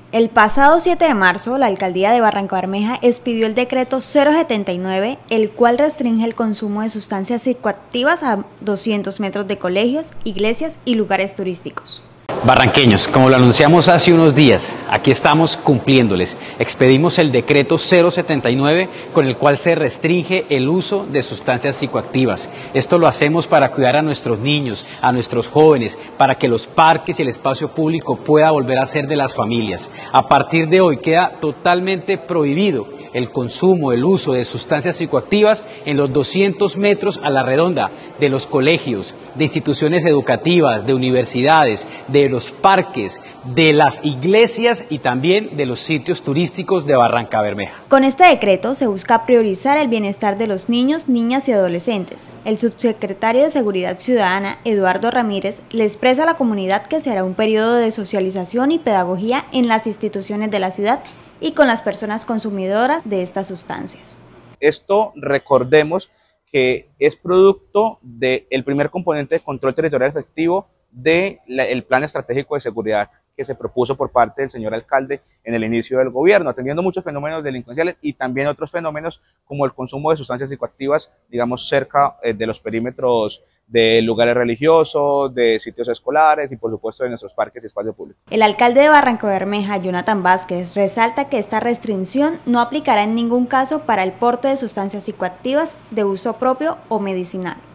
El pasado 7 de marzo, la Alcaldía de Barrancabermeja expidió el decreto 079, el cual restringe el consumo de sustancias psicoactivas a 200 metros de colegios, iglesias y lugares turísticos. Barranqueños, como lo anunciamos hace unos días, aquí estamos cumpliéndoles. Expedimos el decreto 079 con el cual se restringe el uso de sustancias psicoactivas. Esto lo hacemos para cuidar a nuestros niños, a nuestros jóvenes, para que los parques y el espacio público pueda volver a ser de las familias. A partir de hoy queda totalmente prohibido el consumo, el uso de sustancias psicoactivas en los 200 metros a la redonda de los colegios, de instituciones educativas, de universidades, de los parques, de las iglesias y también de los sitios turísticos de Barrancabermeja. Con este decreto se busca priorizar el bienestar de los niños, niñas y adolescentes. El subsecretario de Seguridad Ciudadana, Eduardo Ramírez, le expresa a la comunidad que se hará un periodo de socialización y pedagogía en las instituciones de la ciudad y con las personas consumidoras de estas sustancias. Esto, recordemos que es producto del primer componente de control territorial efectivo del Plan Estratégico de Seguridad que se propuso por parte del señor alcalde en el inicio del gobierno, atendiendo muchos fenómenos delincuenciales y también otros fenómenos como el consumo de sustancias psicoactivas, digamos, cerca de los perímetros de lugares religiosos, de sitios escolares y por supuesto de nuestros parques y espacio público. El alcalde de Barrancabermeja, Jonathan Vázquez, resalta que esta restricción no aplicará en ningún caso para el porte de sustancias psicoactivas de uso propio o medicinal.